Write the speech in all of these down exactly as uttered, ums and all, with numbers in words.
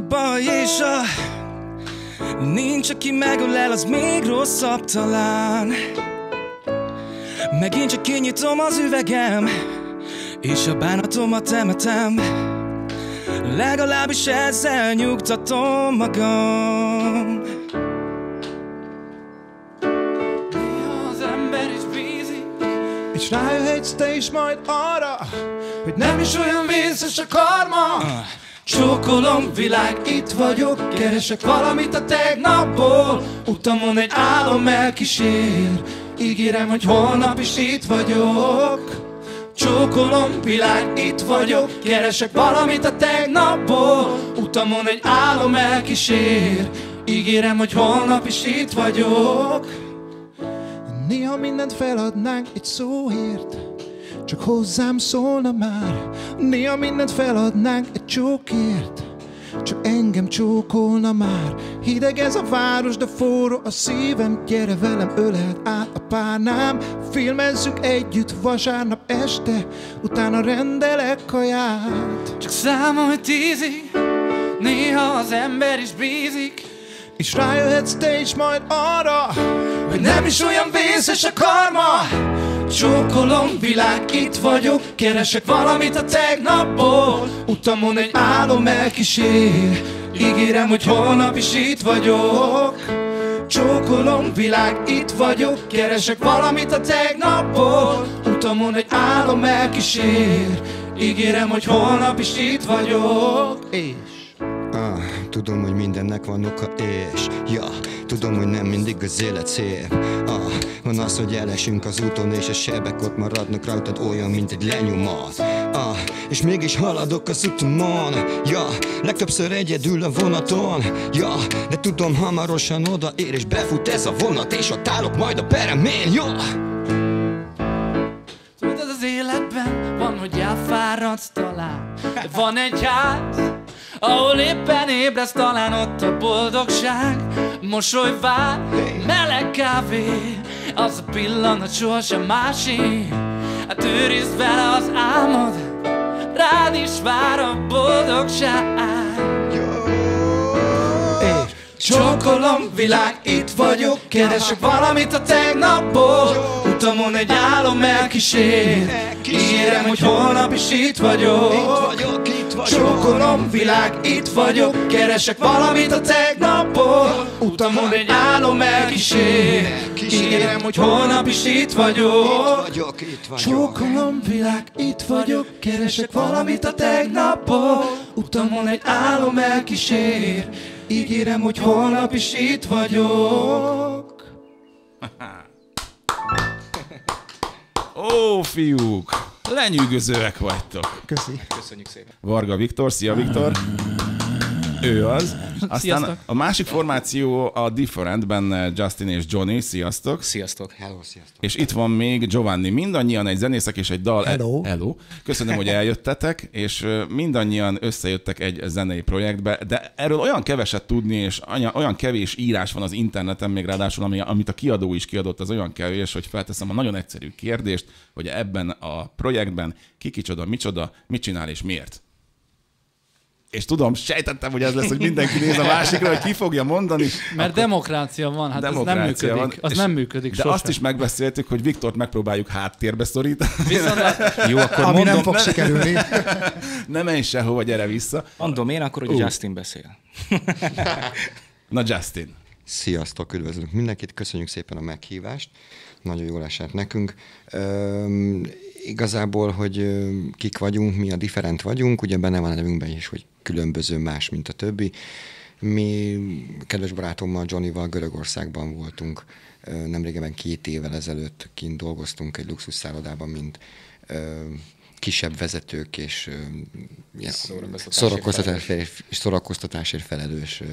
a baj és a... Nincs, aki megölel, az még rosszabb talán. Megint csak kinyitom az üvegem, és a bánatomat emetem. Legalábbis ezzel nyugtatom magam. Néha az ember is bízik, és rájöhetsz te is majd arra, hogy nem is olyan vészes a karma. csókolom világ, itt vagyok, keresek valamit a tegnapból. Utamon egy álom elkísér, ígérem, hogy holnap is itt vagyok. Csókolom világ, itt vagyok, keresek valamit a tegnapból. Utamon egy álom elkísér, ígérem, hogy holnap is itt vagyok. Néha mindent feladnánk egy szóért, csak hozzám szólna már. Néha mindent feladnánk egy csókért, csak engem csókolna már. Hideg ez a város, de forró a szívem. Gyere velem, öleld át a párnám. Filmezzük együtt vasárnap este, utána rendelek kaját. Csak számolj tízig, néha az ember is bízik, és rájöhetsz te is majd arra, hogy nem is olyan vészes a karma. Csókolom világ, itt vagyok, keresek valamit a tegnapból. Utamon egy álom elkísér, ígérem, hogy holnap is itt vagyok. Csókolom világ, itt vagyok, keresek valamit a tegnapból. Utamon egy álom elkísér, ígérem, hogy holnap is itt vagyok. És Ah, tudom, hogy mindennek van oka, és ja, tudom, hogy nem mindig az élet szép. Ah, van az, hogy elesünk az úton, és a sebek ott maradnak rajtad olyan, mint egy lenyomat. Ah, és mégis haladok az utamon, ja, legtöbbször egyedül a vonaton, ja, de tudom, hamarosan odaér, és befut ez a vonat, és ott állok majd a peremén, ja. Tudod, az életben van, hogy elfáradsz talán, de van egy ház, ahol éppen ébresz, talán ott a boldogság. Mosoly vár, meleg kávé, az a pillanat sohasem másik. Hát őrizd vele az álmod, rád is vár a boldogság. Csókolom világ, itt vagyok, keresek valamit a tegnapból. Utamon egy álom elkísér, ígérem, hogy holnap is itt vagyok. Csókolom világ, itt vagyok, keresek valamit a tegnapból. Utamon egy álom elkísér, ígérem, hogy holnap is itt vagyok. Csókolom világ, itt vagyok, keresek valamit a tegnapból. Utamon egy álom elkísér, ígérem, hogy holnap is itt vagyok. Ó, fiúk! Lenyűgözőek vagytok. köszi. Köszönjük szépen. Varga Viktor, szia Viktor! Ő az. Aztán Sziasztok. a másik formáció a Differentben Justin és Johnny, sziasztok! Sziasztok. Hello, sziasztok. És itt van még Giovanni, mindannyian egy zenészek és egy dal. Hello. Hello. Köszönöm, hogy eljöttetek, és mindannyian összejöttek egy zenei projektbe, de erről olyan keveset tudni, és olyan kevés írás van az interneten, még ráadásul, ami, amit a kiadó is kiadott, az olyan kevés, hogy felteszem a nagyon egyszerű kérdést, hogy ebben a projektben ki kicsoda, micsoda, mit csinál és miért. És tudom, sejtettem, hogy ez lesz, hogy mindenki néz a másikra, hogy ki fogja mondani. Mert akkor... demokrácia van, hát demokrácia ez nem működik. van, Az nem működik De sosem. azt is megbeszéltük, hogy Viktort megpróbáljuk háttérbe szorítani. Viszont a... Jó, akkor Ami mondom, nem fog sikerülni. Ne menj sehova, gyere vissza. mondom én akkor, hogy Ú. Justin beszél. Na Justin. Sziasztok, üdvözlünk mindenkit, köszönjük szépen a meghívást, nagyon jól esett nekünk. Üm, igazából, hogy üm, kik vagyunk, mi a Different vagyunk, ugye benne van a nevünkben is, hogy különböző, más, mint a többi. Mi kedves barátommal, Johnnyval Görögországban voltunk, nemrégen két évvel ezelőtt kint dolgoztunk egy luxusszállodában, mint üm, kisebb vezetők és ilyen szórakoztatásért, szórakoztatásért felelős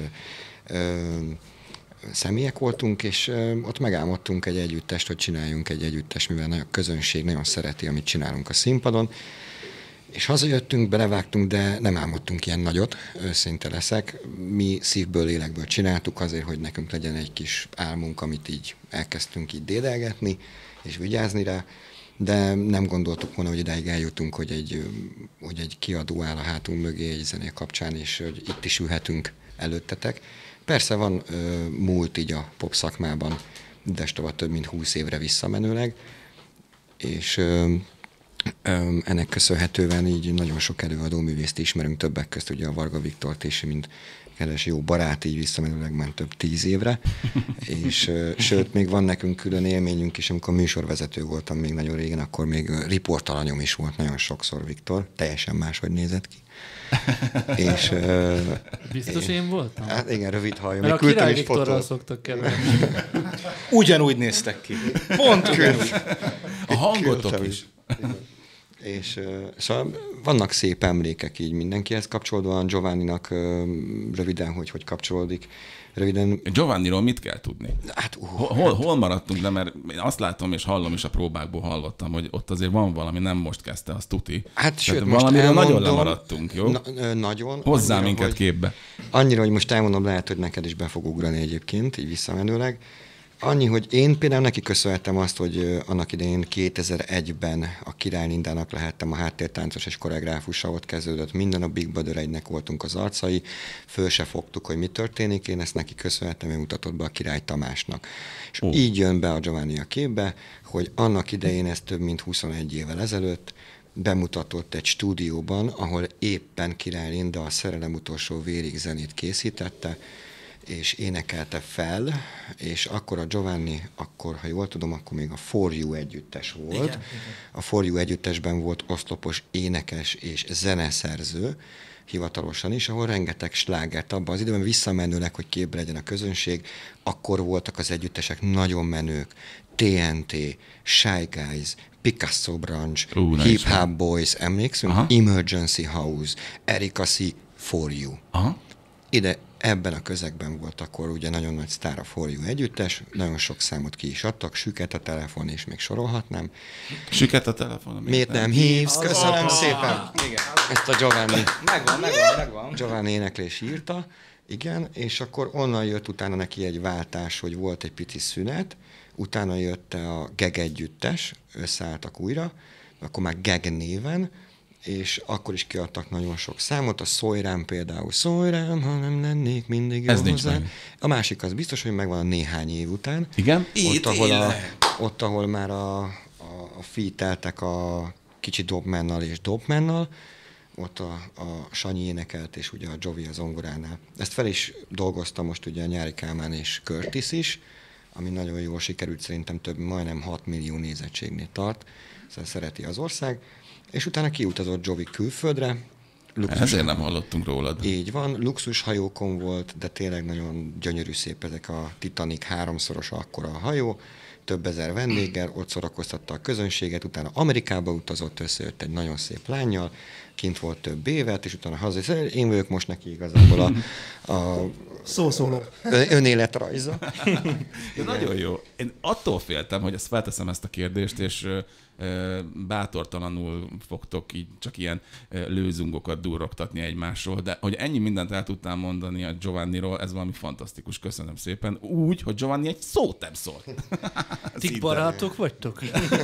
személyek voltunk, és ott megálmodtunk egy együttest, hogy csináljunk egy együttest, mivel a közönség nagyon szereti, amit csinálunk a színpadon. És hazajöttünk, belevágtunk, de nem álmodtunk ilyen nagyot, őszinte leszek. Mi szívből, lélekből csináltuk azért, hogy nekünk legyen egy kis álmunk, amit így elkezdtünk így dédelgetni, és vigyázni rá. de nem gondoltuk volna, hogy idáig eljutunk, hogy egy, hogy egy kiadó áll a hátunk mögé egy zené kapcsán, és hogy itt is ülhetünk előttetek. Persze van ö, múlt így a pop szakmában, destova több mint húsz évre visszamenőleg, és ö, ö, ennek köszönhetően így nagyon sok előadóművészt ismerünk, többek közt ugye a Varga Viktort is, mint kedves jó barát, így visszamenőleg ment több tíz évre, és ö, sőt, még van nekünk külön élményünk is, amikor műsorvezető voltam még nagyon régen, akkor még riportalanyom is volt nagyon sokszor Viktor, teljesen máshogy nézett ki. és, ö, Biztos én, én voltam? Hát igen, rövid hajom. Mert a Király Viktorral szoktak keverni. Ugyanúgy néztek ki. Pont ugyanúgy. A hangotok is. És uh, szóval vannak szép emlékek így mindenkihez kapcsolódóan, Giovanninak uh, röviden, hogy hogy kapcsolódik. Röviden... Giovanniról mit kell tudni? Hát, uh, hol, hol maradtunk le, mert én azt látom és hallom, és a próbákból hallottam, hogy ott azért van valami, nem most kezdte, az tuti. Hát sőt, most valamiről elmondom, nagyon lemaradtunk, jó? Na, nagyon. Hozzá annyira, minket hogy, képbe. Annyira, hogy most elmondom, lehet, hogy neked is be fog ugrani egyébként, így visszamenőleg. Annyi, hogy én például neki köszönhetem azt, hogy annak idején kétezer-egyben a Király Lindának lehettem a háttértáncos és koreográfusa, ott kezdődött minden, a Big Brother egynek voltunk az arcai, föl se fogtuk, hogy mi történik, én ezt neki köszönhetem, ő mutatott be a Király Tamásnak. És oh. így jön be a Giovanni a képbe, hogy annak idején, ez több mint huszonegy évvel ezelőtt, bemutatott egy stúdióban, ahol éppen Király Linda a Szerelem utolsó vérig zenét készítette, és énekelte fel, és akkor a Giovanni, akkor, ha jól tudom, akkor még a For You együttes volt. Igen, igen. A For You együttesben volt oszlopos énekes és zeneszerző, hivatalosan is, ahol rengeteg slágert abban az időben visszamenőleg, hogy képbe legyen a közönség, akkor voltak az együttesek nagyon menők, té en té, Shy Guys, Picasso Branch, uh, Hip Hop Boys, emlékszünk? Aha. Emergency House, Erika C, For You. Aha. Ide ebben a közegben volt akkor ugye nagyon nagy sztár a For You együttes, nagyon sok számot ki is adtak, Süket a telefon, és még sorolhatnám. Süket a telefon? Miért nem hívsz? Köszönöm ah, szépen! Igen. Ezt a Giovanni. Megvan, megvan, megvan. Giovanni éneklés írta, igen, és akkor onnan jött utána neki egy váltás, hogy volt egy pici szünet, utána jött a Geg együttes, összeálltak újra, akkor már Geg néven, és akkor is kiadtak nagyon sok számot, a Szólj rám például, Szólj rám, ha nem lennék mindig jó hozzá. Meg. A másik az biztos, hogy megvan a néhány év után. Igen? Ott, ahol, a, ott, ahol már a, a, a feateltek a kicsi Dobmannal és Dobmannal, ott a, a Sanyi énekelt, és ugye a Jovi az zongoránál. Ezt fel is dolgozta most ugye a Nyári Kálmán és Curtis is, ami nagyon jól sikerült, szerintem több, majdnem hat millió nézettségnél tart, szóval szereti az ország. És utána kiutazott Jovi külföldre. Luxus, ezért nem hallottunk rólad. Így van, luxushajókon volt, de tényleg nagyon gyönyörű szép ezek a Titanic háromszoros akkora a hajó, több ezer vendéggel, ott szórakoztatta a közönséget, utána Amerikába utazott, összejött egy nagyon szép lánnyal, kint volt több évet, és utána haza. Én vagyok most neki igazából a, a szószóló. Önéletrajza. De nagyon jó. Én attól féltem, hogy ezt felteszem ezt a kérdést, és bátortalanul fogtok így csak ilyen lőzungokat durrogtatni egymásról, de hogy ennyi mindent el tudtál mondani a Giovanniról, ez valami fantasztikus, köszönöm szépen. Úgy, hogy Giovanni egy szót nem szólt. Ti barátok vagytok?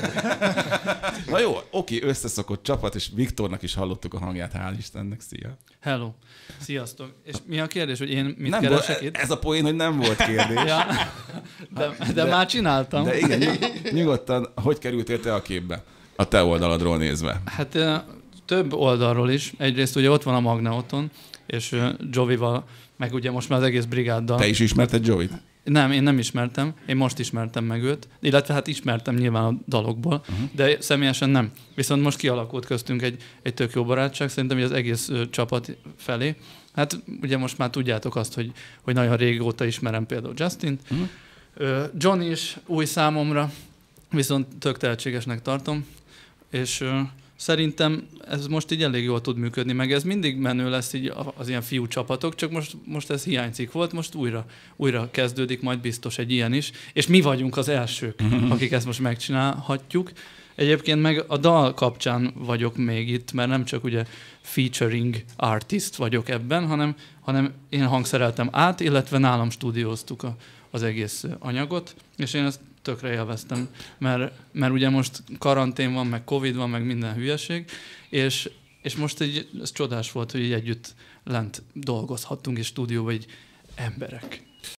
Na jó, oké, összeszokott csapat, és Viktornak is hallottuk a hangját, hál' Istennek, szia. Hello, sziasztok. És mi a kérdés, hogy én mit nem keresek volt, itt? Ez a poén, hogy nem volt kérdés. Ja, de, de, de már csináltam. De igen, nyug, nyugodtan, hogy kerültél te a képbe? A te oldaladról nézve. Hát több oldalról is. Egyrészt ugye ott van a Magna otthon, és Jovival, meg ugye most már az egész brigáddal. Te is ismerted Jovit? Nem, én nem ismertem. Én most ismertem meg őt. Illetve hát ismertem nyilván a dalokból, uh-huh. de személyesen nem. Viszont most kialakult köztünk egy, egy tök jó barátság, szerintem az egész ö, csapat felé. Hát ugye most már tudjátok azt, hogy, hogy nagyon régóta ismerem például Justint. Uh-huh. Ö, John is új számomra, viszont tök tehetségesnek tartom, és ö, szerintem ez most így elég jól tud működni, meg ez mindig menő lesz így az ilyen fiú csapatok, csak most, most ez hiányzik volt, most újra, újra kezdődik, majd biztos egy ilyen is, és mi vagyunk az elsők, akik ezt most megcsinálhatjuk. Egyébként meg a dal kapcsán vagyok még itt, mert nem csak ugye featuring artist vagyok ebben, hanem, hanem én hangszereltem át, illetve nálam stúdióztuk a, az egész anyagot, és én ezt tökre élveztem, mert, mert ugye most karantén van, meg Covid van, meg minden hülyeség, és, és most így, ez csodás volt, hogy így együtt lent dolgozhattunk, és stúdióban így emberek.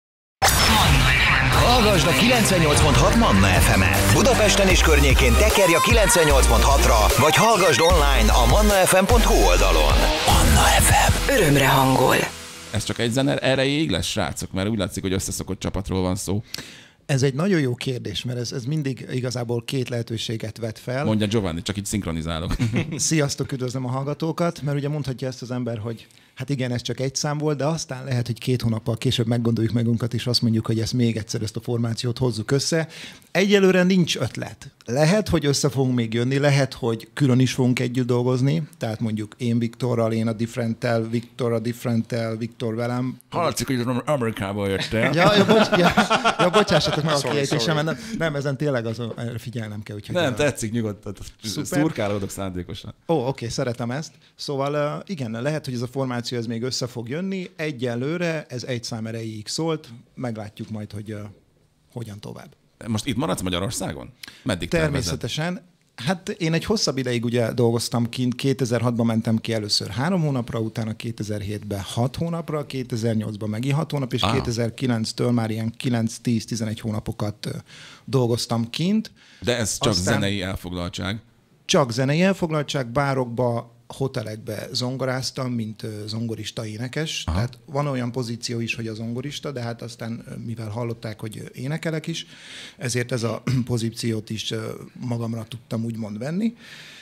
Hallgasd a kilencvennyolc pont hat Manna ef emet. Budapesten és környékén tekerj a kilencvennyolc pont hatra, vagy hallgasd online a mannafm pont hu oldalon. Manna ef em. Örömre hangol. Ez csak egy zene erejéig lesz, srácok, mert úgy látszik, hogy összeszokott csapatról van szó. Ez egy nagyon jó kérdés, mert ez, ez mindig igazából két lehetőséget vet fel. Mondja Giovanni, csak így szinkronizálok. Sziasztok, üdvözlöm a hallgatókat, mert ugye mondhatja ezt az ember, hogy hát igen, ez csak egy szám volt, de aztán lehet, hogy két hónappal később meggondoljuk magunkat, és azt mondjuk, hogy ezt még egyszer ezt a formációt hozzuk össze. Egyelőre nincs ötlet. Lehet, hogy össze fogunk még jönni, lehet, hogy külön is fogunk együtt dolgozni, tehát mondjuk én Viktorral, én a Differenttel, Viktor a Differenttel, Viktor velem. Hallatszik, hogy Amerikából jöttél. Ja, ja, bocs, ja, ja bocsássatok meg a kiejtésem, nem, nem, ezen tényleg azon, erre figyelnem kell. Úgyhogy Nem, a... tetszik, nyugodtan. Szurkálódok szándékosan. Ó, oké, okay, szeretem ezt. Szóval igen, lehet, hogy ez a formáció ez még össze fog jönni. Egyelőre ez egy szám erejéig szólt, meglátjuk majd, hogy uh, hogyan tovább. Most itt maradsz Magyarországon? Meddig természetesen. Tervezed? Hát én egy hosszabb ideig ugye dolgoztam kint, kétezer-hatban mentem ki először három hónapra, utána kétezer-hétben hat hónapra, kétezer-nyolcban megint hat hónap, és ah. kétezer-kilenctől már ilyen kilenc-tíz-tizenegy hónapokat dolgoztam kint. De ez csak Aztán zenei elfoglaltság? Csak zenei elfoglaltság, bárokba, hotelekbe zongoráztam, mint zongorista énekes. Aha. Tehát van olyan pozíció is, hogy a zongorista, de hát aztán mivel hallották, hogy énekelek is, ezért ez a pozíciót is magamra tudtam úgymond venni.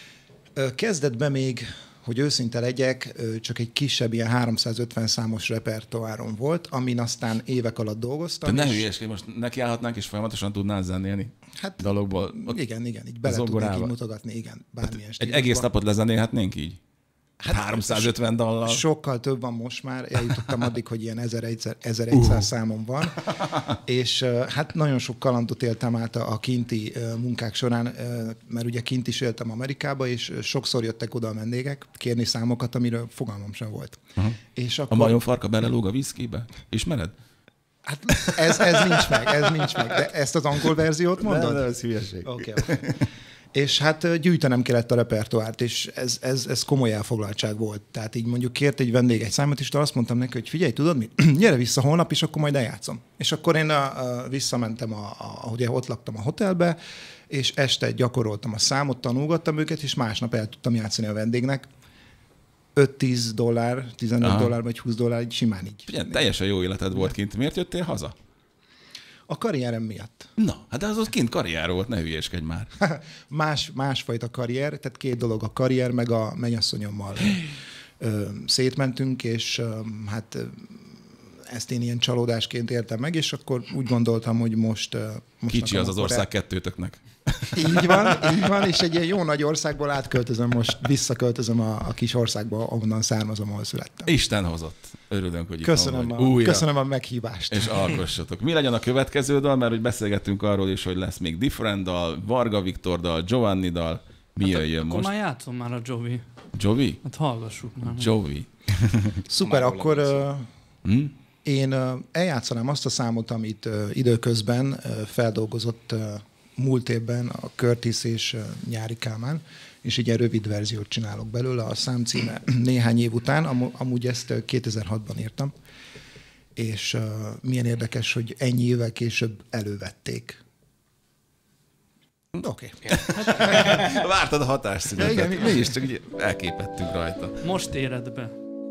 Kezdetben még, hogy őszinte legyek, csak egy kisebb, ilyen háromszázötven számos repertoáron volt, amin aztán évek alatt dolgoztam. De ne hülyeskedj, most nekiállhatnánk és folyamatosan tudnál zenélni hát, dalokból. Igen, igen, így bele tudnék így mutogatni, igen, bármilyen hát, egy egész napot lezenélhetnénk így? Hát háromszázötven dallal. Sokkal több van most már, eljutottam addig, hogy ilyen ezerszáz uh. számom van, és hát nagyon sok kalandot éltem át a kinti munkák során, mert ugye kint is éltem Amerikába, és sokszor jöttek oda a vendégek kérni számokat, amiről fogalmam sem volt. Uh-huh. És akkor... A majomfarka belelóg a viszkibe? Ismered? Hát ez, ez nincs meg, ez nincs meg, de ezt az angol verziót mondod? Nem, nem, ez hülyeség. Oké, okay, okay. És hát gyűjtenem kellett a repertoárt, és ez, ez, ez komoly elfoglaltság volt. Tehát így mondjuk kért egy vendég egy számot, és azt mondtam neki, hogy figyelj, tudod mi? Gyere vissza holnap, és akkor majd eljátszom. És akkor én a, a, visszamentem, a, a, ugye ott laktam a hotelbe, és este gyakoroltam a számot, tanulgattam őket, és másnap el tudtam játszani a vendégnek. öt-tíz dollár, tizenöt Aha. dollár vagy húsz dollár, így simán így. Figyelj, teljesen jó életed volt kint. Miért jöttél haza? A karrierem miatt. Na, hát az ott kint karrier volt, ne hülyéskedj már. Más, másfajta karrier, tehát két dolog, a karrier, meg a mennyasszonyommal ö, szétmentünk, és ö, hát ö, ezt én ilyen csalódásként értem meg, és akkor úgy gondoltam, hogy most... Ö, most Kicsi az az ország el... kettőtöknek. Így van, így van, és egy ilyen jó nagy országból átköltözöm, most visszaköltözöm a, a kis országba, ahonnan származom, ahol születtem. Isten hozott. Örülünk, hogy itt köszönöm van a, újra. Köszönöm a meghívást. És alkossatok. Mi legyen a következő dal, mert hogy beszélgettünk arról is, hogy lesz még Different dal, Varga Viktor dal, Giovanni dal. Mi hát jöjjön most? Akkor már játszom már a Jovi. Jovi? Hát hallgassuk már. Jovi. Szuper, akkor uh, hmm? én uh, eljátszanám azt a számot, amit uh, időközben uh, feldolgozott uh, múlt évben a Curtis és uh, Nyári Kálmán, és így egy rövid verziót csinálok belőle. A szám címe néhány év után, am- amúgy ezt kétezer-hatban írtam, és uh, milyen érdekes, hogy ennyi évvel később elővették. Oké. Okay. Vártad a hatásszünetet. Ja, mi is csak így elképettünk rajta. Most éred be.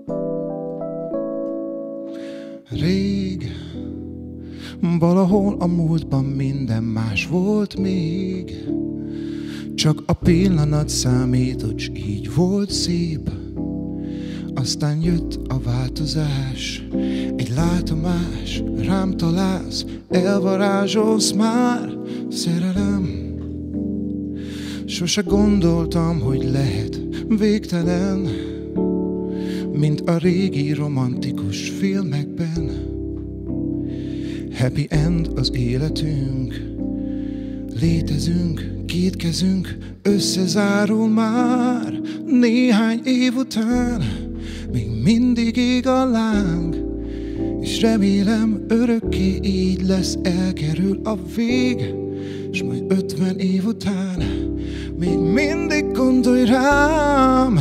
Rég, valahol a múltban minden más volt még, csak a pillanat számított, s így volt szép. Aztán jött a változás, egy látomás, rám találsz, elvarázsolsz már, szerelem. Sose gondoltam, hogy lehet végtelen, mint a régi romantikus filmekben. Happy end az életünk, létezünk, két kezünk összezárul már. Néhány év után még mindig ég a láng, és remélem örökké így lesz, elkerül a vég. és majd ötven év után még mindig gondolj rám.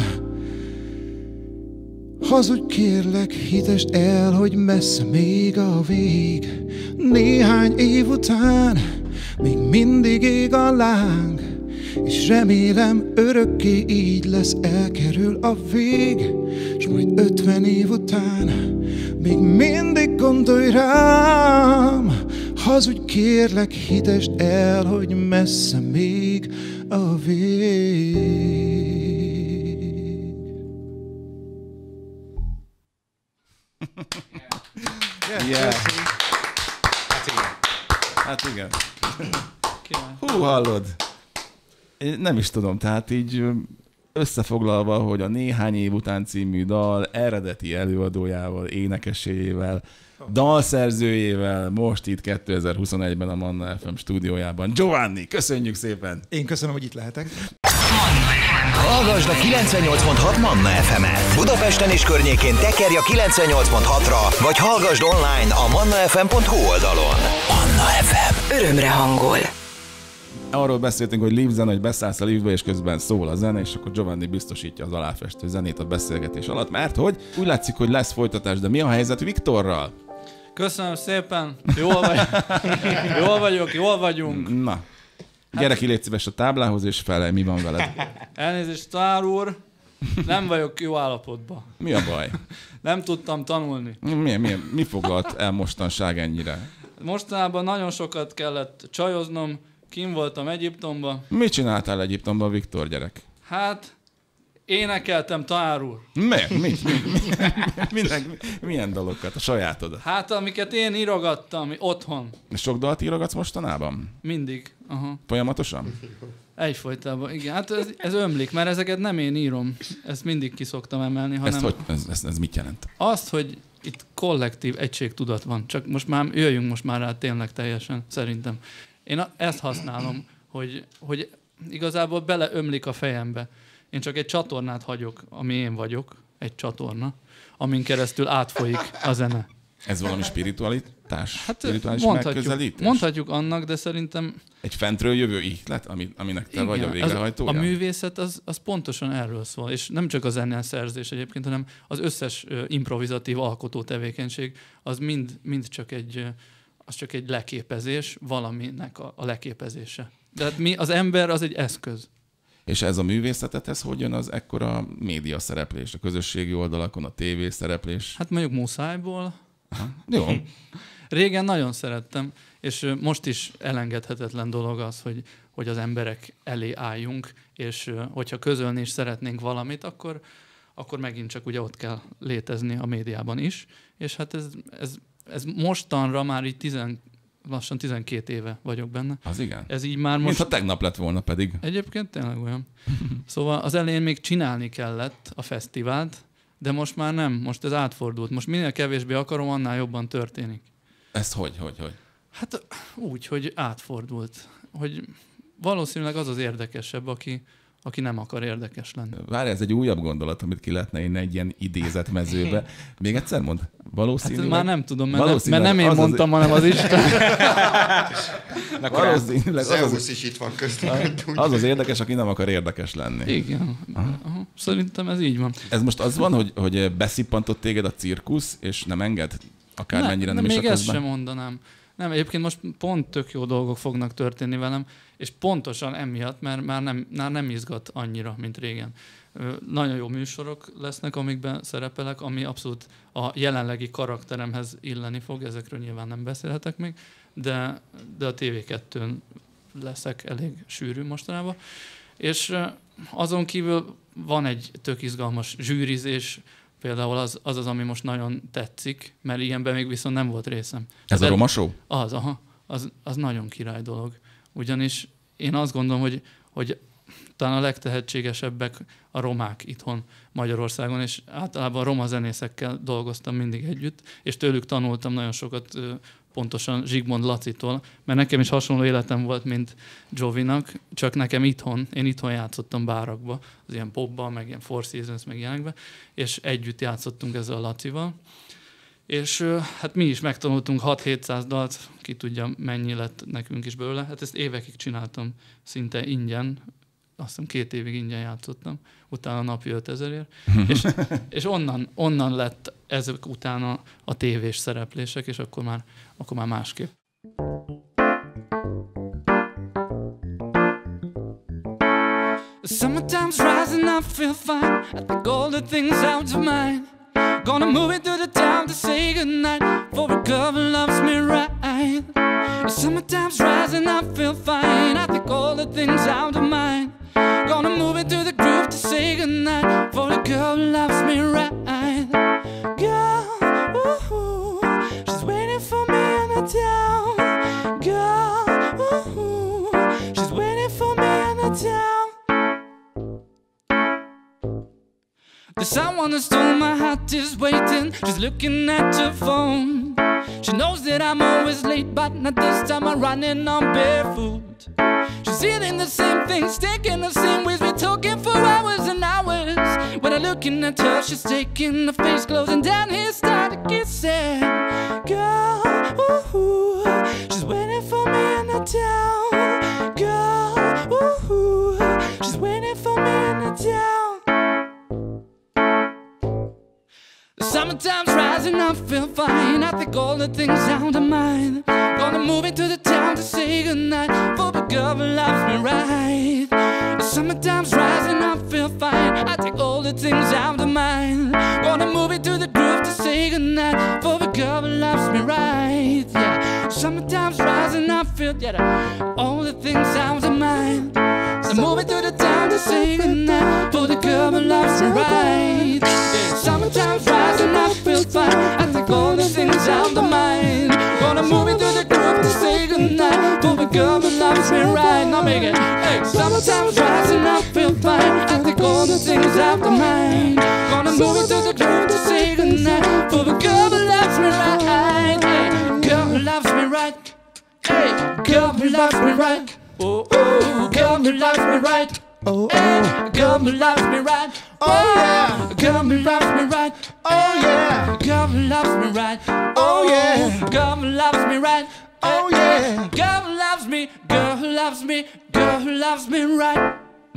Hazudj kérlek, hitasd el, hogy messze még a vég. Néhány év után még mindig ég a láng, és remélem örökké így lesz, elkerül a vég. És majd ötven év után még mindig gondolj rám. Hazudj kérlek, hitasd el, hogy messze még a vég. Yeah. Hát igen. Hú, hallod. Én nem is tudom, tehát így összefoglalva, hogy a Néhány év után című dal eredeti előadójával, énekesével, dalszerzőjével most itt kétezer-huszonegyben a Manna ef em stúdiójában. Giovanni, köszönjük szépen! Én köszönöm, hogy itt lehetek. Hallgasd a kilencvennyolc pont hat Manna ef emet. Budapesten és környékén tekerj a kilencvennyolc pont hatra, vagy hallgasd online a manna ef em pont hu oldalon. Manna ef em. Örömre hangol. Arról beszéltünk, hogy live zene, hogy beszállsz a live-be, és közben szól a zene, és akkor Giovanni biztosítja az aláfestő zenét a beszélgetés alatt, mert hogy úgy látszik, hogy lesz folytatás, de mi a helyzet Viktorral? Köszönöm szépen, jól, vagy... jól vagyok, jól vagyunk. Na, gyere ki, légy szíves a táblához, és felej, mi van veled? Elnézést, Tár úr, nem vagyok jó állapotban. Mi a baj? Nem tudtam tanulni. Mi, mi, mi foglalt el mostanság ennyire? Mostanában nagyon sokat kellett csajoznom, kim voltam Egyiptomba. Mit csináltál Egyiptomban, Viktor gyerek? Hát, énekeltem, Tár úr. Miért? Mit? Mi, mi, milyen, milyen dalokat? A sajátodat? Hát, amiket én írogattam otthon. Sok dalt írogatsz mostanában? Mindig. Aha. Folyamatosan? Egyfolytában, igen. Hát ez, ez ömlik, mert ezeket nem én írom. Ezt mindig ki szoktam emelni, hanem... Ezt hogy, ez, ez, ez mit jelent? Azt, hogy itt kollektív egységtudat van. Csak most már jöjjünk most már rá tényleg teljesen, szerintem. Én ezt használom, hogy, hogy igazából beleömlik a fejembe. Én csak egy csatornát hagyok, ami én vagyok, egy csatorna, amin keresztül átfolyik a zene. Ez valami spiritualitás? Hát spirituális mondhatjuk, megközelítés? mondhatjuk annak, de szerintem... Egy fentről jövő ihlet, ami, aminek te igen, vagy a végrehajtója? A művészet az, az pontosan erről szól, és nem csak a zeneszerzés egyébként, hanem az összes uh, improvizatív alkotó tevékenység, az mind, mind csak egy... Uh, az csak egy leképezés, valaminek a, a leképezése. De hát mi, az ember az egy eszköz. És ez a művészetethez hogy jön az ekkora média szereplés, a közösségi oldalakon, a tévé szereplés? Hát mondjuk muszájból. Aha. Jó. Régen nagyon szerettem, és most is elengedhetetlen dolog az, hogy, hogy az emberek elé álljunk, és hogyha közölni is szeretnénk valamit, akkor, akkor megint csak ugye ott kell létezni a médiában is, és hát ez, ez Ez mostanra már így tizen, lassan tizenkét éve vagyok benne. Az igen. Ez így már most... Mintha tegnap lett volna pedig. Egyébként tényleg olyan. Szóval az elején még csinálni kellett a fesztivált, de most már nem. Most ez átfordult. Most minél kevésbé akarom, annál jobban történik. Ez hogy, hogy, hogy? Hát úgy, hogy átfordult. Hogy valószínűleg az az érdekesebb, aki, aki nem akar érdekes lenni. Várj, ez egy újabb gondolat, amit ki lehetne írni egy ilyen idézet mezőbe. Még egyszer mond? Valószínűleg... Hát már nem tudom, mert, nem, mert nem én az mondtam, az... hanem az Isten. Valószínűleg az az, is itt van köztünk. Az az érdekes, aki nem akar érdekes lenni. Igen. Aha. Aha. Szerintem ez így van. Ez most az van, hogy, hogy beszippantott téged a cirkusz, és nem enged? Akármennyire nem, nem is a közben? Még ezt sem mondanám. Nem, egyébként most pont tök jó dolgok fognak történni velem, és pontosan emiatt, mert már nem, már nem izgat annyira, mint régen. Nagyon jó műsorok lesznek, amikben szerepelek, ami abszolút a jelenlegi karakteremhez illeni fog, ezekről nyilván nem beszélhetek még, de, de a té vé kettőn leszek elég sűrű mostanában. És azon kívül van egy tök izgalmas zsűrizés, például az, az az, ami most nagyon tetszik, mert ilyenben még viszont nem volt részem. Ez de a Roma Show? Az, aha. Az, az nagyon király dolog. Ugyanis én azt gondolom, hogy, hogy talán a legtehetségesebbek a romák itthon Magyarországon, és általában roma zenészekkel dolgoztam mindig együtt, és tőlük tanultam nagyon sokat, pontosan Zsigmond Lacitól, mert nekem is hasonló életem volt, mint Jovinak, csak nekem itthon, én itthon játszottam bárakba, az ilyen popban, meg ilyen Four Seasons, meg ilyenekbe, és együtt játszottunk ezzel a Lacival. És hát mi is megtanultunk hat-hétszáz dalt, ki tudja mennyi lett nekünk is belőle. Hát ezt évekig csináltam szinte ingyen, azt hiszem két évig ingyen játszottam, utána napi ötezerért, és, és onnan, onnan lett ezek utána a tévés szereplések, és akkor már, akkor már másképp. Summertime's rising, I feel fine. I think all the things out of mind. Gonna move it through the town to say goodnight for a girl who loves me right. Summertime's rising, I feel fine. I think all the things out of mind. Gonna move it through the groove to say goodnight for a girl who loves me right. Girl, ooh, she's waiting for me in the town. Girl, ooh, she's waiting for me in the town. The someone who stole my heart is waiting. She's looking at her phone. She knows that I'm always late, but not this time I'm running on barefoot. She's eating the same things, taking the same ways. We're talking for hours and hours. When I'm looking at her, she's taking the face, closing down here, started kissing. Girl, ooh, she's waiting for me in the town. Girl, ooh, she's waiting for me in the town. The summertime's rising, I feel fine. I think all the things out of mind. Gonna move into the town to say goodnight for the girl who loves me right. The summertime's rising, I feel fine. I take all the things out of mind. Gonna move it to the groove to say goodnight for the girl who loves me right. Yeah, summertime's rising, I feel yeah, all the things out of mind. So move it to the town to say goodnight for the girl who loves me right. Yeah, summertime's rising, I feel fine. I take all the things out of mind. Gonna move it to the groove to say goodnight for the girl who loves me right. Now make it. Hey, summertime's rising, I feel fine. I take all the things out of mind. Gonna move it to the groove to say goodnight for the girl who loves me right. Hey, girl who loves me right. Hey, girl who loves me right. Oh, oh, girl who loves me right. Oh, oh, girl who loves me right. Oh, yeah, girl who loves me right. Oh, yeah, girl who loves me right. Oh, yeah, girl who loves me right. Oh, yeah, girl who loves me, girl who loves me, girl who loves me right.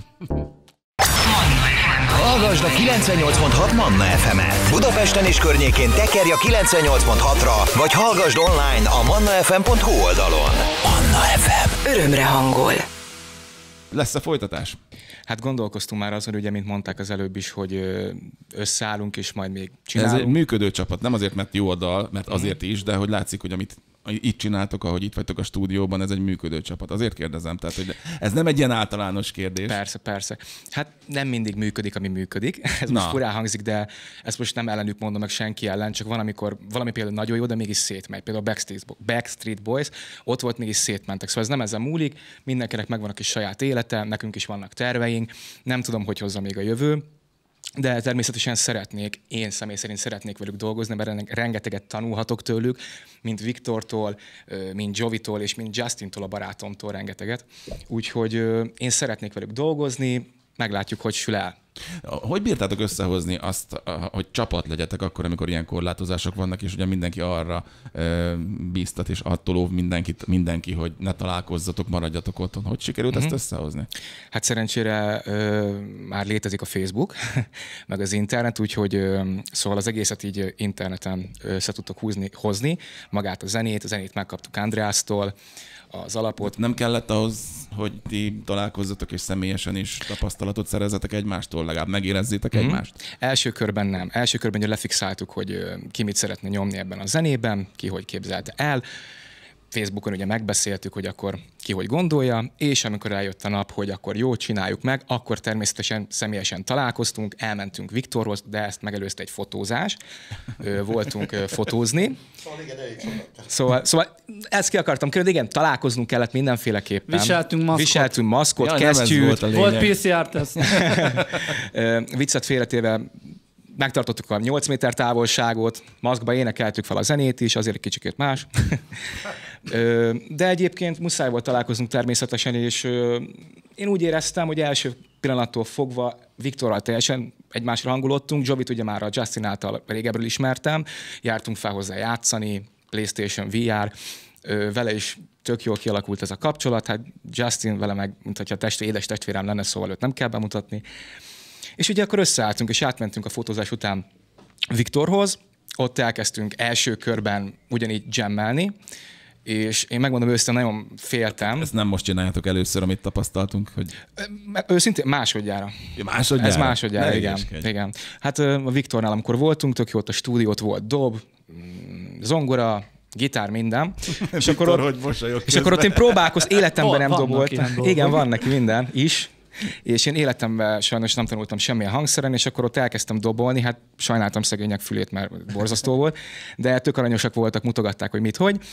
Hallgasd a kilencvennyolc pont hat Manna ef emet. Budapesten és környékén tekerj a kilencvennyolc pont hatra, vagy hallgasd online a mannafm pont hu oldalon. Manna ef em. Örömre hangol. Lesz a folytatás? Hát gondolkoztunk már azon, ugye, mint mondták az előbb is, hogy összeállunk, és majd még csinálunk. Ez egy működő csapat, nem azért, mert jó a dal, mert azért is, de hogy látszik, hogy amit itt csináltok, ahogy itt vagytok a stúdióban, ez egy működő csapat. Azért kérdezem, tehát hogy ez nem egy ilyen általános kérdés. Persze, persze. Hát nem mindig működik, ami működik. Ez Na. most furán hangzik, de ezt most nem ellenük mondom meg senki ellen, csak van, amikor valami például nagyon jó, de mégis szétmegy. Például a Backstreet, Backstreet Boys, ott volt, mégis szétmentek. Szóval ez nem ezen múlik, mindenkinek megvan a kis saját élete, nekünk is vannak terveink, nem tudom, hogy hozza még a jövő. De természetesen szeretnék, én személy szerint szeretnék velük dolgozni, mert rengeteget tanulhatok tőlük, mint Viktortól, mint Jovitól és mint Justintól, a barátomtól rengeteget. Úgyhogy én szeretnék velük dolgozni, meglátjuk, hogy sül el. Hogy bírtátok összehozni azt, hogy csapat legyetek akkor, amikor ilyen korlátozások vannak, és ugye mindenki arra ö, bíztat, és attól óv mindenkit, mindenki, hogy ne találkozzatok, maradjatok otthon. Hogy sikerült mm-hmm. ezt összehozni? Hát szerencsére ö, már létezik a Facebook, meg az internet, úgyhogy ö, szóval az egészet így interneten össze tudtok húzni, hozni. Magát a zenét, a zenét megkaptuk Andreastól, az alapot. Nem kellett ahhoz, hogy ti találkozzatok és személyesen is tapasztalatot szerezzetek egymástól, legalább megérezzétek mm-hmm. egymást? Első körben nem. Első körben ugye lefixáltuk, hogy ki mit szeretne nyomni ebben a zenében, ki hogy képzelte el. Facebookon ugye megbeszéltük, hogy akkor ki hogy gondolja, és amikor eljött a nap, hogy akkor jó, csináljuk meg, akkor természetesen személyesen találkoztunk, elmentünk Viktorhoz, de ezt megelőzte egy fotózás. Voltunk fotózni. Szóval, szóval ezt ki akartam kérdezni, igen, találkoznunk kellett mindenféleképpen. Viseltünk maszkot. Viseltünk maszkot, ja, kesztyűt. Volt, volt pé cé er-teszt. Viccet félretéve megtartottuk a nyolc méter távolságot, maszkba énekeltük fel a zenét is, azért egy kicsikét más. De egyébként muszáj volt találkoznunk természetesen, és én úgy éreztem, hogy első pillanattól fogva Viktorral teljesen egymásra hangulottunk. Jobit ugye már a Justin által régebről ismertem, jártunk fel hozzá játszani, PlayStation, vé er, ö, vele is tök jól kialakult ez a kapcsolat, hát Justin vele meg, mint hogyha testvé, édes testvérem lenne, szóval őt nem kell bemutatni. És ugye akkor összeálltunk, és átmentünk a fotózás után Viktorhoz, ott elkezdtünk első körben ugyanígy jammelni, és én megmondom őszintén, nagyon féltem. Ezt nem most csináljátok először, amit tapasztaltunk, hogy... Őszintén másodjára. Ja, másodjára? Ez másodjára, ne igen. igen. Hát a Viktornál, amikor voltunk, tök jó, ott a stúdiót volt dob, zongora, gitár, minden. És, akkor ott, hogy mosolyog és akkor ott én próbálkoztam, életemben nem Van- doboltam. Igen, van neki minden is. És én életemben sajnos nem tanultam semmilyen hangszeren, és akkor ott elkezdtem dobolni, hát sajnáltam szegények fülét, mert borzasztó volt, de tök aranyosak voltak, mutogatták, hogy mit, hogy.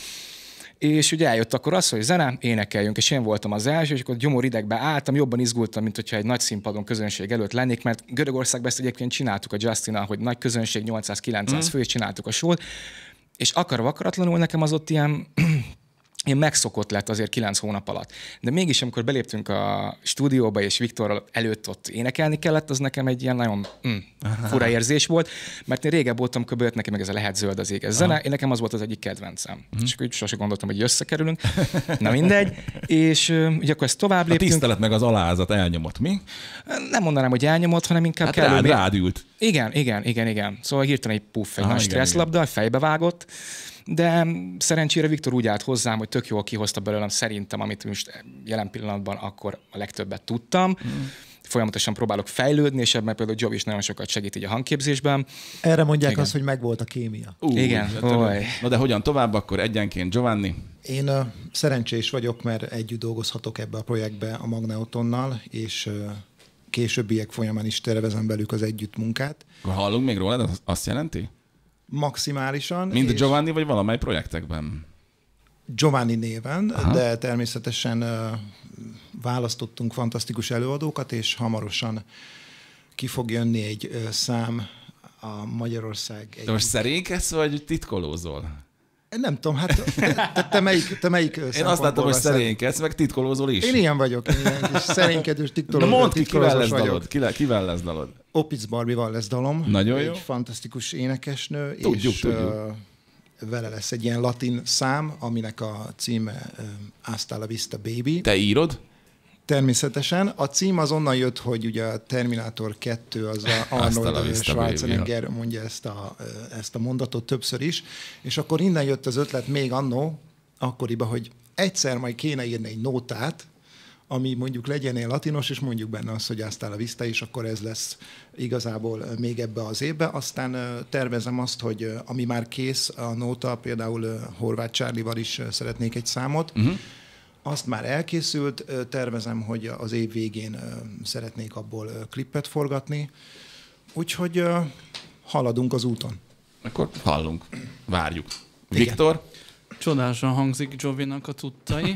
És ugye eljött akkor az, hogy zene, énekeljünk, és én voltam az első, és akkor gyomoridegbe álltam, jobban izgultam, mint hogyha egy nagy színpadon közönség előtt lennék, mert Görögországban ezt egyébként csináltuk a Justinnal, hogy nagy közönség, nyolcszáz-kilencszáz mm. fő, és csináltuk a show-t, és akarva akaratlanul nekem az ott ilyen ilyen megszokott lett azért kilenc hónap alatt. De mégis, amikor beléptünk a stúdióba, és Viktor előtt ott énekelni kellett, az nekem egy ilyen nagyon mm, fura érzés volt, mert én régebb voltam, amikor bejött nekem meg ez a Lehet zöld az ég, ez zene, én nekem az volt az egyik kedvencem. Mm. És akkor sose gondoltam, hogy összekerülünk. Na mindegy. És ugye akkor ezt tovább léptünk. A tisztelet meg az alázat elnyomott, mi? Nem mondanám, hogy elnyomott, hanem inkább Hát kellő. rád, rád ült. Igen, igen, igen, igen. Szóval hirtelen egy puff, egy Ah, nagy igen, stresszlabda, fejbe vágott. De szerencsére Viktor úgy állt hozzám, hogy tök jól kihozta belőlem szerintem, amit most jelen pillanatban akkor a legtöbbet tudtam. Mm. Folyamatosan próbálok fejlődni, és ebben például Job is nagyon sokat segít így a hangképzésben. Erre mondják Igen. azt, hogy megvolt a kémia. Ú, Igen, hát, oly. Na de hogyan tovább, akkor egyenként Giovanni? Én uh, szerencsés vagyok, mert együtt dolgozhatok ebbe a projektbe a Magneotonnal, és uh, későbbiek folyamán is tervezem velük az együttmunkát. Hallunk még rólad? Az azt jelenti? Maximálisan. Mind Giovanni, vagy valamely projektekben? Giovanni néven, Aha. de természetesen uh, választottunk fantasztikus előadókat, és hamarosan ki fog jönni egy uh, szám a Magyarország... Egy... De most szerénkedsz, vagy titkolózol? Nem tudom, hát te, te melyik, te melyik Én azt látom, hogy szerénkedsz, meg titkolózol is. Én ilyen vagyok, én ilyen kis szerénykedős Na mondd ki, kivel lesz vagyok. dalod? Kivel, kivel lesz dalod? Opitz Barbival lesz dalom. Nagyon egy jó. fantasztikus énekesnő, Tudjuk, és tudjuk. Uh, vele lesz egy ilyen latin szám, aminek a címe uh, Hasta la vista baby. Te írod? Természetesen. A cím az onnan jött, hogy ugye a Terminator kettő, az a Hasta la Arnold vista Schwarzenegger mondja ezt a, ezt a mondatot többször is, és akkor innen jött az ötlet még annó, akkoriban, hogy egyszer majd kéne írni egy nótát, ami mondjuk legyen ilyen latinos, és mondjuk benne azt, hogy Hasta la vista, és akkor ez lesz igazából még ebbe az évbe. Aztán tervezem azt, hogy ami már kész a nóta, például Horváth Csárlival is szeretnék egy számot, uh-huh. Azt már elkészült, tervezem, hogy az év végén szeretnék abból klippet forgatni, úgyhogy haladunk az úton. Akkor hallunk, várjuk. Igen. Viktor? Csodásan hangzik Jovinak a tudtai.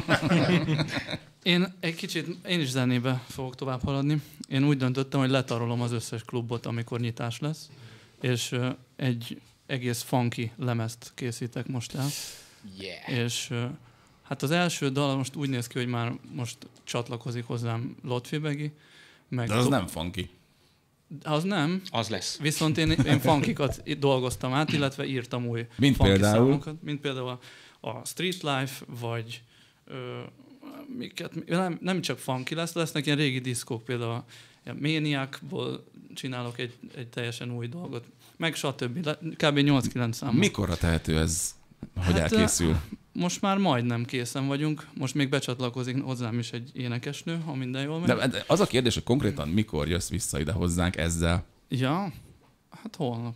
Én egy kicsit, én is zenébe fogok tovább haladni. Én úgy döntöttem, hogy letarolom az összes klubot, amikor nyitás lesz, és egy egész funky lemezt készítek most el. Yeah. És hát az első dal most úgy néz ki, hogy már most csatlakozik hozzám Lotfi meg De az do- nem funky. Az nem. Az lesz. Viszont én, én funkikat dolgoztam át, illetve írtam új Mint funky például? számokat. Mint például a, a Street Life, vagy ö, miket, nem, nem csak funky lesz, lesznek ilyen régi diszkók, például a Maniacból csinálok egy, egy teljesen új dolgot, meg stb. Kb. nyolc-kilenc számot. Mikorra tehető ez, hogy Hát, elkészül? Most már majdnem készen vagyunk. Most még becsatlakozik hozzám is egy énekesnő, ha minden jól megy. De, de az a kérdés, hogy konkrétan mikor jössz vissza ide hozzánk ezzel? Ja, hát holnap.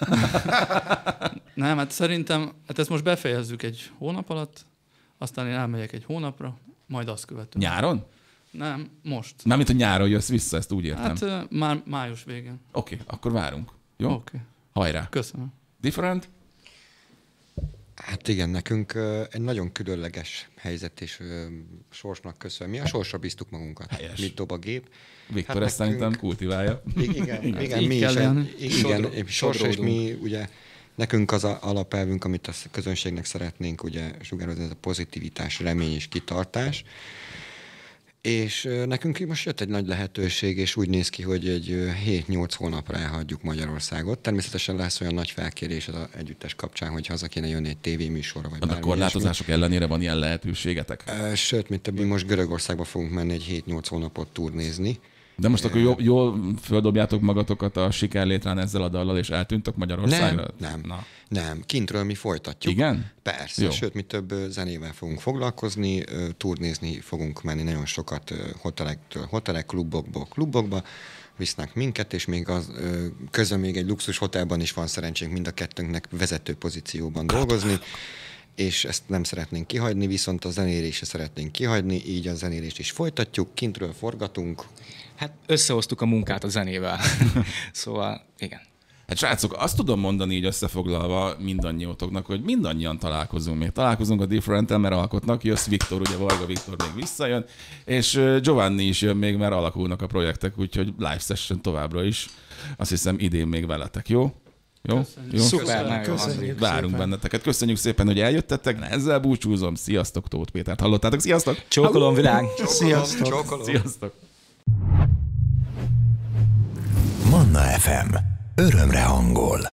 Nem, hát szerintem, hát ezt most befejezzük egy hónap alatt, aztán én elmegyek egy hónapra, majd azt követően. Nyáron? Nem, most. Mármint, hogy nyáron jössz vissza, ezt úgy értem. Hát uh, már május végén. Oké, okay, akkor várunk. Jó? Oké. Okay. Hajrá. Köszönöm. Different? Hát igen, nekünk uh, egy nagyon különleges helyzet és uh, sorsnak köszönöm. Mi a sorsra bíztuk magunkat. Helyes. Mit dob a gép. Viktor Hát ezt nekünk- szerintem kultiválja. I- igen, igen, igen, Így mi kell is. élni. Igen, Sodro- sors, és sodródunk. mi ugye nekünk az a alapelvünk, amit a közönségnek szeretnénk ugye sugározni, ez a pozitivitás, remény és kitartás. És nekünk most jött egy nagy lehetőség, és úgy néz ki, hogy egy hét-nyolc hónapra elhagyjuk Magyarországot. Természetesen lesz olyan nagy felkérés az együttes kapcsán, hogy haza kéne jönni egy tévéműsorra, vagy bármi. A korlátozások ellenére van ilyen lehetőségetek? Sőt, mint többi, most Görögországba fogunk menni egy hét-nyolc hónapot turnézni. De most akkor jól, jól földobjátok magatokat a sikerlétrán ezzel a dallal, és eltűntök Magyarországra? Nem, nem, Na. nem. Kintről mi folytatjuk. Igen? Persze, jó. Sőt, mi több zenével fogunk foglalkozni, turnézni fogunk menni nagyon sokat hotelektől, hotelek, klubokból, klubokba, visznek minket, és még az, közben még egy luxus hotelban is van szerencsénk mind a kettőnknek vezető pozícióban dolgozni, és ezt nem szeretnénk kihagyni, viszont a zenélést se szeretnénk kihagyni, így a zenélést is folytatjuk, kintről forgatunk. Hát összehoztuk a munkát a zenével. Szóval, igen. Hát srácok, azt tudom mondani így összefoglalva mindannyiótoknak, hogy mindannyian találkozunk még. Találkozunk a Different-tel, mert alkotnak, jössz Viktor, ugye Varga Viktor még visszajön, és Giovanni is jön még, mert alakulnak a projektek, úgyhogy live session továbbra is. Azt hiszem idén még veletek, jó? Jó? Köszönjük. Jó? Szuper, Köszönjük Várunk szépen. benneteket. Köszönjük szépen, hogy eljöttetek. Ezzel búcsúzom. Sziasztok, Tóth Pétert. Hallottátok? Sziasztok! Csókolom, világ! Sziasztok! Csókolom. Sziasztok! Manna ef em. Örömre hangol.